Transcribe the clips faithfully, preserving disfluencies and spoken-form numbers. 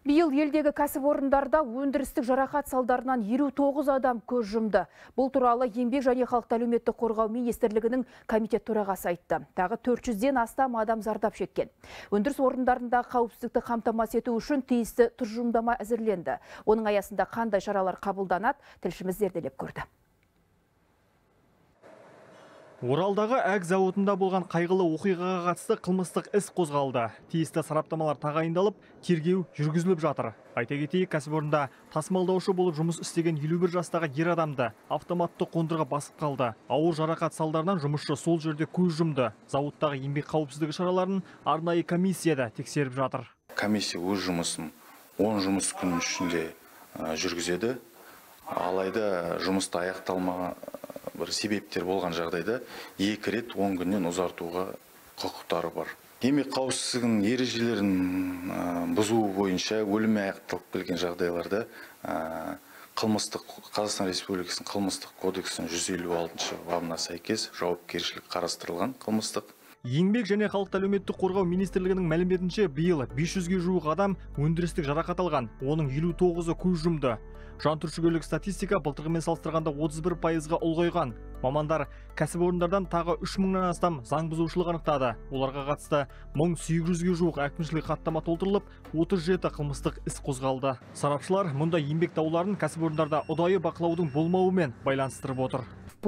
Биыл елдегі кәсіпорындарда өндірістік жарақат салдарынан елу тоғыз адам көз жұмды. Бұл туралы Еңбек және халықты әлеуметтік қорғау министрлігінің комитет төрағасы айтты. Тағы төрт жүзден астам адам зардап шеккен. Өндіріс орындарындағы қауіпсіздікті қамтамасыз ету үшін тиісті тұжырымдама әзірленді. Оның аясында қандай шаралар қабылданады, тілшіміз зерделеп көрді. Оралдағы әк зауытында болған қайғылы оқиғаға қатысты қылмыстық іс қозғалды. Тиісті сараптамалар тағайындалып, тергеу жүргізіліп жатыр. Айта кетейік, кәсіпорында тасымалдаушы болып жұмыс істеген елу бір жастағы ер адамды автоматты қондырғы басып қалды. Ауыр жарақат салдарынан жұмысшы сол жерде көз жұмды. Зауыттағы еңбек қауіпсіздігі шараларын арнайы комиссияда тексеріп жатыр. Комиссия өз жұмысын он жұмыс күнінің ішінде жүргізеді. Алайда жұмысты аяқталмаған бір себептер болған жағдайда екі рет он күннен ұзартуға құқықтары бар. Еңбек қауіпсіздігінің ережелерін бұзу бойынша өліммен аяқталып келген жағдайларда қылмыстық Қазақстан Республикасының қылмыстық кодексінің жүз елу алтыншы бабына сәйкес жауапкершілік қарастырылған қылмыстық. Еңбек және халықты әлеуметтік қорғау министрлігінің мәліметінше биыл бес жүзге жуық адам өндірістік жарақат алған, оның елу тоғызы көз жұмды. Жантүршігерлік статистика былтырғымен салыстырғанда отыз бір пайызға ұлғайған. Мамандар кәсіпорындардан тағы үш мыңнан астам заң бұзушылық анықтады. Оларға қатысты мың сегіз жүзге жуық әкімшілік хаттама толтырылып, отыз жеті қылмыстық іс қозғалды. Сарапшылар мұндай еңбек дауларын кәсіпорындарда ұдайы бақылаудың болмауымен байланыстырып отыр.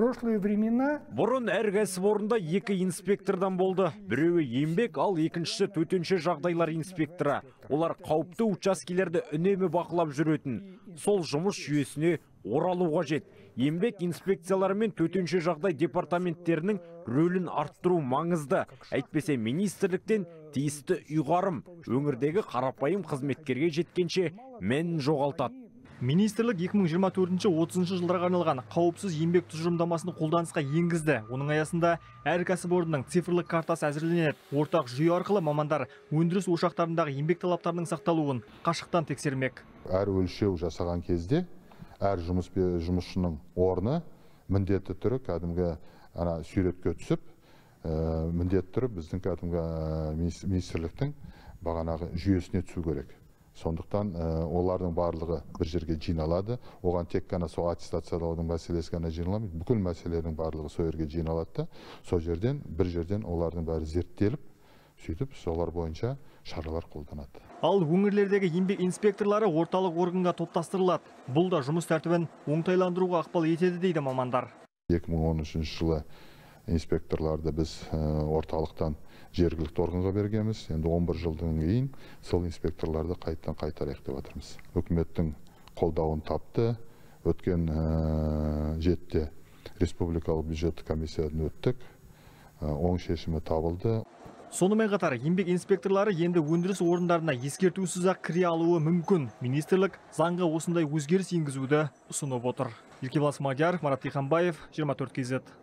Бұрын әр кәсіпорында екі инспектордан болды. Біреуі еңбек, ал екіншісі төтенше жағдайлар инспекторы. Олар қауіпті учаскелерді үнемі бақылап жүретін. Сол жұмыс жүйесіне оралу қажет. Еңбек инспекциялары мен төтенше жағдай департаменттерінің рөлін арттыру маңызды. Әйтпесе министрліктен тиісті ұйғарым өңірдегі қарапайым қызметкерге жеткенше мәнін жоғалтады. Министрлік екі мың жиырма төртінші отызыншы жылдарға арналған қауіпсіз еңбек тұжырымдамасын қолданысқа енгізді. Оның аясында әр кәсіпорынның цифрлық картасы әзірленеді. Ортақ жүйе арқылы мамандар өндіріс ошақтарындағы еңбек талаптарының сақталуын қашықтан тексермек. Әр өлшеу жасаған кезде әр жұмыс жұмысшының орны міндетті түрі кәдімгі ана суретке түсіп, міндетті түрі біздің кәдімгі министрліктің бағанағы жүйесіне түсу керек. Сондықтан олардың барлығы бір жерге жиналады. Оған тек қана сол аттестациялаудың мәселесі ғана жиналамайды. Бүкіл мәселелердің барлығы сол жерге жиналады. Сол жерден бір жерден олардың бәрі зерттеліп, сөйтіп солар бойынша шаралар қолданады. Ал өңірлердегі еңбек инспекторлары орталық органға топтастырылады. Бұл да жұмыс тәртібін оңтайландыруға ықпал етеді дейді мамандар. екі мың он үшінші жылы инспекторларды біз орталықтан жергілікті органға бергенбіз. Енді он бір жылдан кейін сол инспекторларды қайттан қайтарайық деп жатырмыз. Үкіметтің қолдауын тапты. Өткен жетте республикалық бюджет комиссиядан өттік. Оң шешімі табылды. Сонымен қатар еңбек инспекторлары енді өндіріс орындарына ескертусіз-ақ кіре алуы мүмкін. Министрлік заңға осындай өзгеріс енгізуді ұсынып отыр. Еркебұлан Смадияров, Марат Тиханбаев, жиырма төрт кей зет.